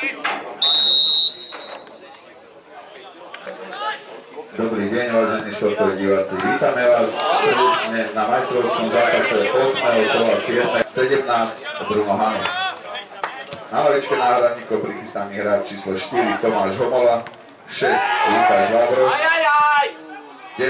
Dobrý deň, vážení športoví diváci. Vítame vás srdečne na majstrovskom zápase 8. kola 17 Bruno Hanus. Na lavičke náhradníkov prichystaný hráč číslo 4 Tomáš Homola, 6 Lukáš Vavrov, 9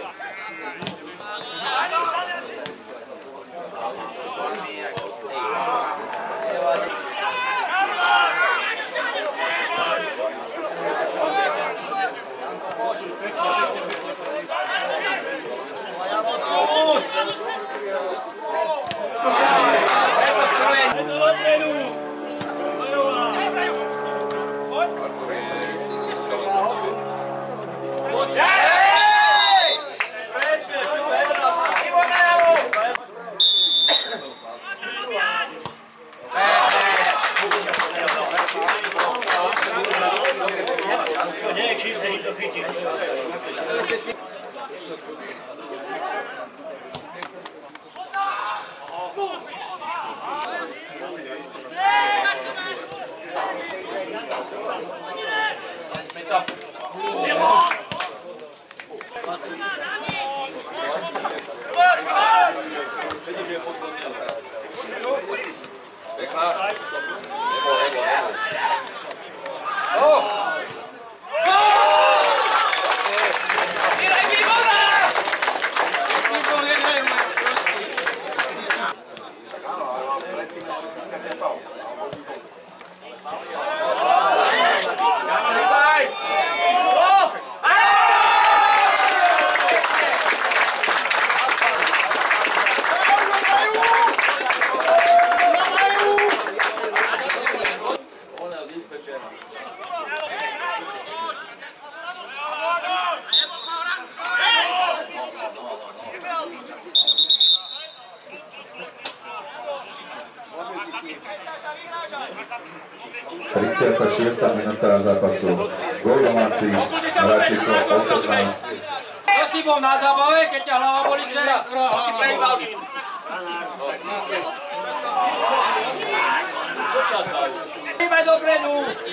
36. minúta zápasu. Gól domáci, hráč číslo 18. To si bol na zábave, keď ťa hlava boli včera? Ideme dopredu!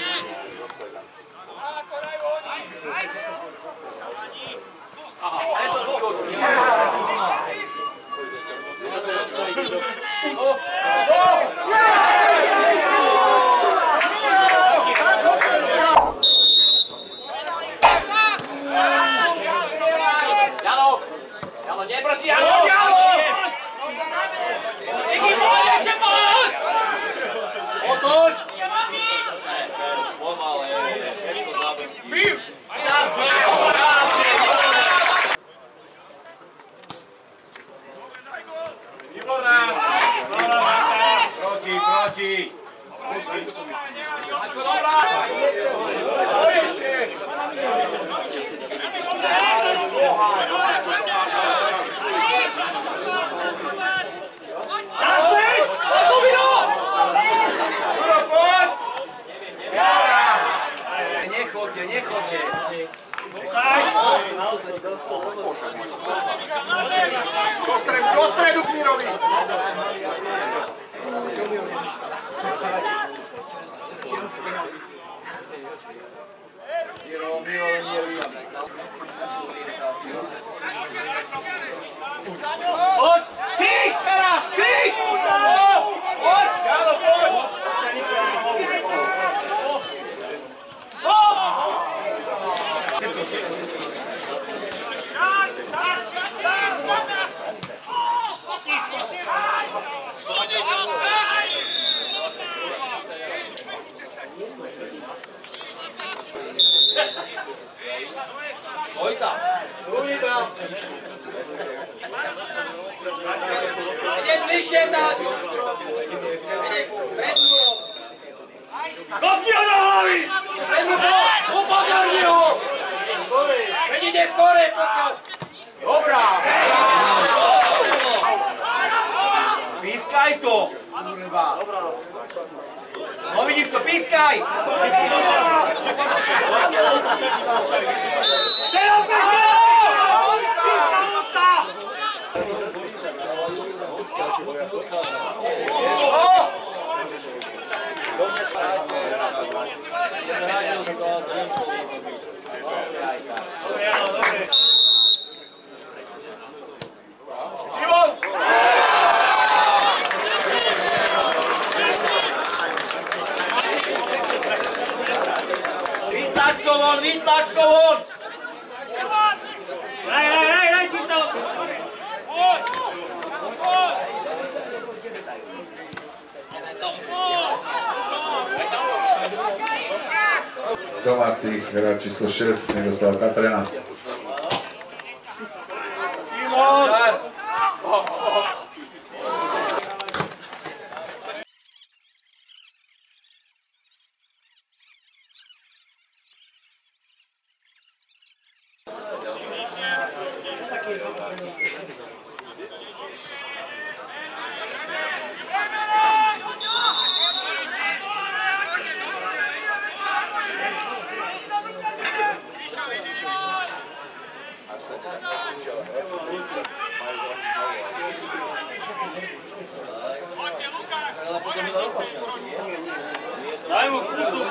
Do stredu k Mirovi! Poď! Kýš teraz! Kýš! Poď! Jano, poď! Ide bližšie tak! Ide pred múrom! Kopni ho do hlavy! Upozorni ho! Veď ide skore, pokiaľ... Dobrá! Pískaj to! No vidíš to, pískaj! Teraz pískaj! Čistá lopta! Čisto von! Raj, čisto! Domáci hráč číslo 6, Miroslav Katrena. Daj mu pustu,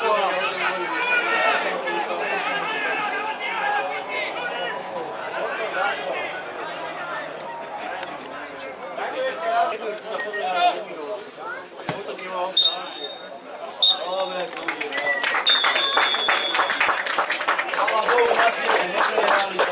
Dobre,